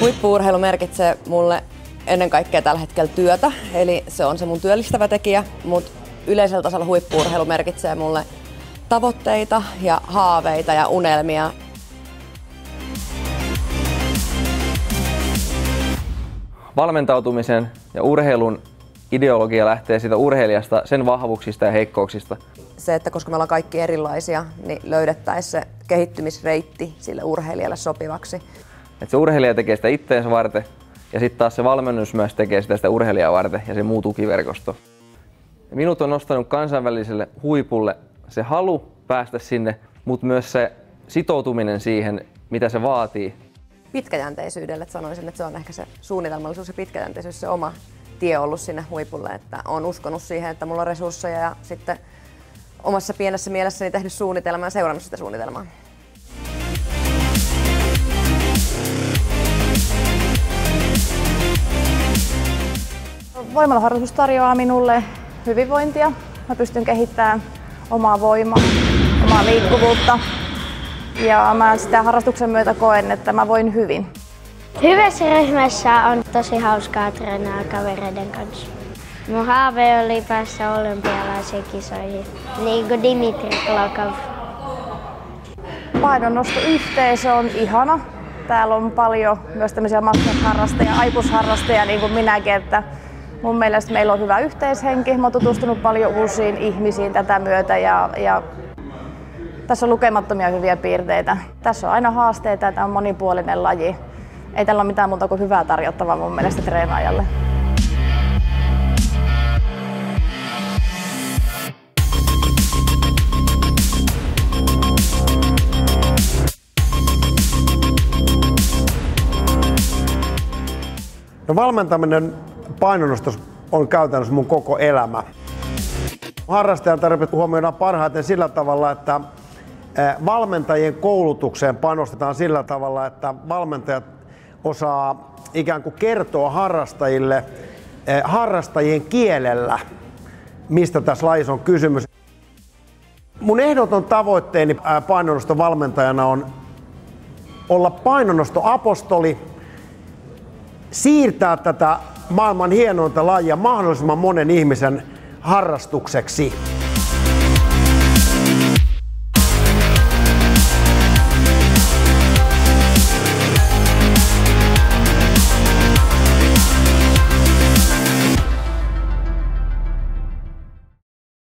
Huippu-urheilu merkitsee mulle ennen kaikkea tällä hetkellä työtä, eli se on se mun työllistävä tekijä, mutta yleisellä tasolla huippu-urheilu merkitsee mulle tavoitteita ja haaveita ja unelmia. Valmentautumisen ja urheilun ideologia lähtee siitä urheilijasta, sen vahvuuksista ja heikkouksista. Se, että koska me ollaan kaikki erilaisia, niin löydettäisiin se kehittymisreitti sille urheilijalle sopivaksi. Et se urheilija tekee sitä itteensä varten ja sitten taas se valmennus myös tekee sitä urheilijaa varten ja se muu tukiverkosto. Minut on nostanut kansainväliselle huipulle se halu päästä sinne, mutta myös se sitoutuminen siihen, mitä se vaatii. Pitkäjänteisyydelle sanoisin, että se on ehkä se suunnitelmallisuus ja pitkäjänteisyys se oma tie ollut sinne huipulle. Että olen uskonut siihen, että mulla on resursseja ja sitten omassa pienessä mielessäni tehnyt suunnitelmaa ja seurannut sitä suunnitelmaa. Voimalaharrastus tarjoaa minulle hyvinvointia. Mä pystyn kehittämään omaa voimaa, omaa liikkuvuutta ja mä sitä harrastuksen myötä koen, että mä voin hyvin. Hyvässä ryhmässä on tosi hauskaa treenaa kavereiden kanssa. Mun haave oli päästä olympialaisiin kisoihin, niin kuin Dimitri Klokov. Painonnostoyhteisö on ihana. Täällä on paljon myös tämmöisiä matkasharrastajia, aikuisharrastajia niin kuin minäkin, että mun mielestä meillä on hyvä yhteishenki. Mä oon tutustunut paljon uusiin ihmisiin tätä myötä ja tässä on lukemattomia hyviä piirteitä. Tässä on aina haasteita ja tämä on monipuolinen laji. Ei tällä ole mitään muuta kuin hyvää tarjottavaa mun mielestä treenaajalle. No, valmentaminen painonnostossa on käytännössä mun koko elämä. Harrastajan tarve huomioidaan parhaiten sillä tavalla, että valmentajien koulutukseen panostetaan sillä tavalla, että valmentajat osaa ikään kuin kertoa harrastajille harrastajien kielellä, mistä tässä lajissa on kysymys. Mun ehdoton tavoitteeni painonnoston valmentajana on olla painonnostoapostoli, siirtää tätä maailman hienointa lajia mahdollisimman monen ihmisen harrastukseksi.